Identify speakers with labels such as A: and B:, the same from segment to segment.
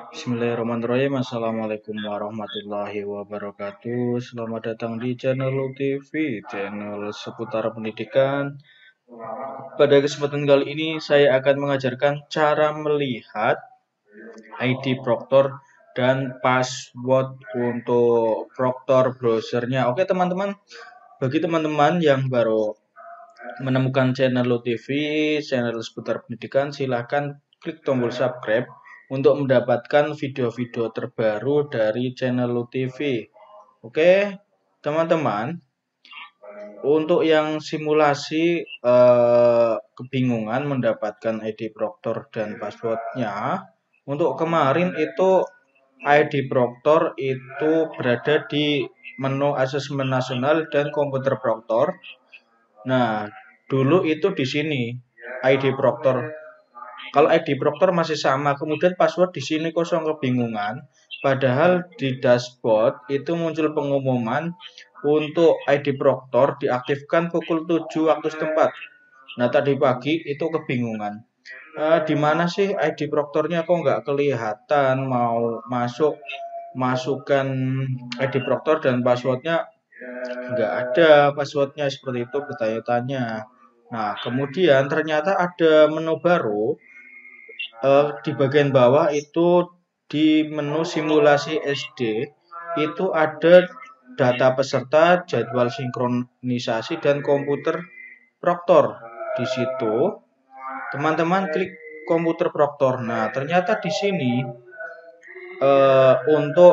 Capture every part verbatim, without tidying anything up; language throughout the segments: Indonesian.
A: Bismillahirrahmanirrahim. Assalamualaikum warahmatullahi wabarakatuh. Selamat datang di channel Lu T V, channel seputar pendidikan. Pada kesempatan kali ini saya akan mengajarkan cara melihat I D Proctor dan password untuk Proctor browsernya. Oke teman-teman, bagi teman-teman yang baru menemukan channel Lu T V, channel seputar pendidikan, silahkan klik tombol subscribe untuk mendapatkan video-video terbaru dari channel Lu T V. Oke, teman-teman, untuk yang simulasi eh, kebingungan mendapatkan I D Proctor dan passwordnya, untuk kemarin itu I D Proctor itu berada di menu asesmen nasional dan komputer Proctor. Nah, dulu itu di sini I D Proctor. Kalau I D Proctor masih sama, kemudian password di sini kosong kebingungan. Padahal di dashboard itu muncul pengumuman untuk I D Proctor diaktifkan pukul tujuh waktu setempat. Nah, tadi pagi itu kebingungan. Eh, di mana sih I D Proctornya kok nggak kelihatan? Mau masuk, masukkan I D Proctor dan passwordnya nggak ada, passwordnya seperti itu, bertanya-tanya. Nah, kemudian ternyata ada menu baru eh, di bagian bawah itu di menu simulasi S D itu ada data peserta, jadwal sinkronisasi dan komputer Proctor. Di situ teman-teman klik komputer Proctor. Nah, ternyata di sini eh, untuk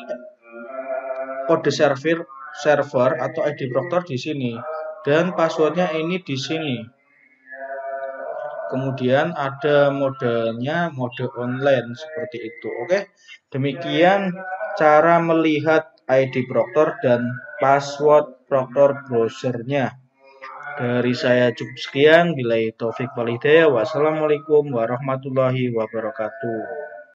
A: kode server server atau I D Proctor di sini dan passwordnya ini di sini. Kemudian ada modenya, mode online seperti itu. Oke, demikian cara melihat I D Proctor dan password Proctor browsernya. Dari saya cukup sekian. Billahi taufik wal hidayah. Wassalamualaikum warahmatullahi wabarakatuh.